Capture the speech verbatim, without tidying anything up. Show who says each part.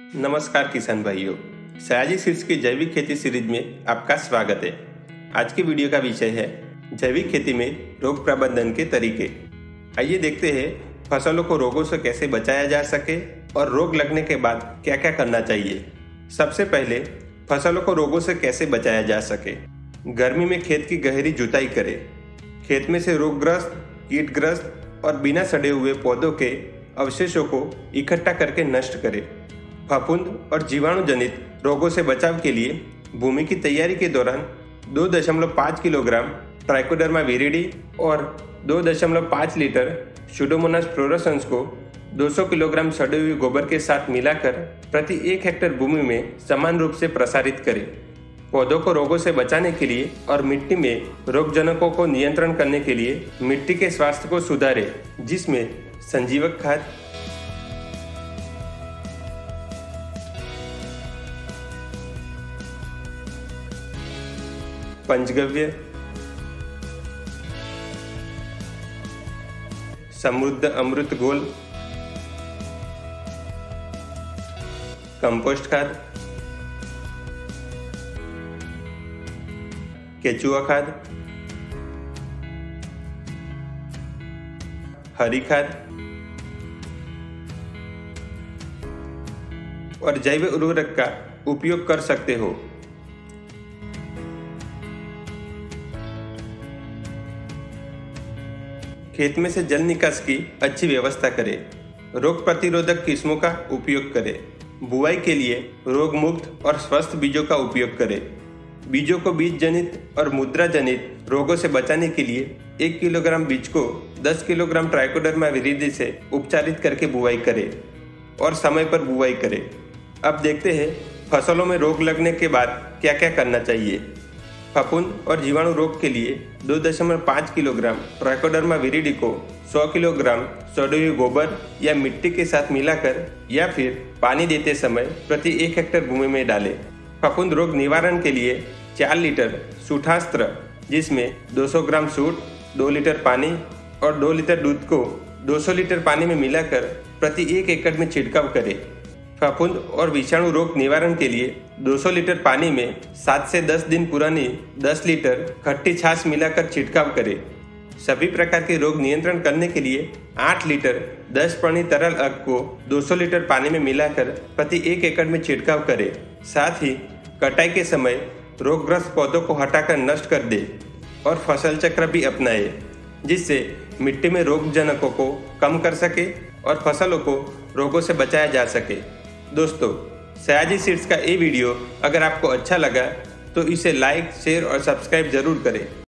Speaker 1: नमस्कार किसान भाइयों, सयाजी सीड्स की जैविक खेती सीरीज में आपका स्वागत है। आज की वीडियो का विषय है जैविक खेती में रोग प्रबंधन के तरीके। आइए देखते हैं फसलों को रोगों से कैसे बचाया जा सके और रोग लगने के बाद क्या क्या करना चाहिए। सबसे पहले फसलों को रोगों से कैसे बचाया जा सके। गर्मी में खेत की गहरी जुताई करें। खेत में से रोगग्रस्त, कीटग्रस्त और बिना सड़े हुए पौधों के अवशेषों को इकट्ठा करके नष्ट करें। फफूंद और जीवाणु जनित रोगों से बचाव के लिए भूमि की तैयारी के दौरान दो दशमलव पाँच किलोग्राम ट्राइकोडर्मा विरिडी और दो दशमलव पाँच लीटर सुडोमोनास फ्लोरोसेंस को दो सौ किलोग्राम सड़े हुए गोबर के साथ मिलाकर प्रति एक हेक्टेयर भूमि में समान रूप से प्रसारित करें। पौधों को रोगों से बचाने के लिए और मिट्टी में रोगजनकों को नियंत्रण करने के लिए मिट्टी के स्वास्थ्य को सुधारें, जिसमें संजीवक खाद, पंचगव्य, समृद्ध अमृत घोल, कंपोस्ट खाद, केचुआ खाद, हरी खाद और जैव उर्वरक का उपयोग कर सकते हो। खेत में से जल निकास की अच्छी व्यवस्था करें। रोग प्रतिरोधक किस्मों का उपयोग करें। बुआई के लिए रोग मुक्त और स्वस्थ बीजों का उपयोग करें। बीजों को बीज जनित और मुद्रा जनित रोगों से बचाने के लिए एक किलोग्राम बीज को दस किलोग्राम ट्राइकोडर्मा विरिडी से उपचारित करके बुआई करें और समय पर बुआई करें। अब देखते हैं फसलों में रोग लगने के बाद क्या क्या करना चाहिए। फफूंद और जीवाणु रोग के लिए दो दशमलव पाँच किलोग्राम ट्राइकोडर्मा विरिडी को सौ किलोग्राम सड़े हुए गोबर या मिट्टी के साथ मिलाकर या फिर पानी देते समय प्रति एक हेक्टेयर भूमि में डालें। फफूंद रोग निवारण के लिए चार लीटर सूठास्त्र, जिसमें दो सौ ग्राम सूट, दो लीटर पानी और दो लीटर दूध को दो सौ लीटर पानी में मिलाकर प्रति एक एकड़ में छिड़काव करें। फफूंद और विषाणु रोग निवारण के लिए दो सौ लीटर पानी में सात से दस दिन पुरानी दस लीटर खट्टी छाछ मिलाकर छिड़काव करें। सभी प्रकार के रोग नियंत्रण करने के लिए आठ लीटर दस प्रणी तरल अग को दो सौ लीटर पानी में मिलाकर प्रति एक एकड़ में छिड़काव करें। साथ ही कटाई के समय रोगग्रस्त पौधों को हटाकर नष्ट कर दे और फसल चक्र भी अपनाए, जिससे मिट्टी में रोगजनकों को कम कर सके और फसलों को रोगों से बचाया जा सके। दोस्तों, सयाजी सीड्स का ये वीडियो अगर आपको अच्छा लगा तो इसे लाइक, शेयर और सब्सक्राइब जरूर करें।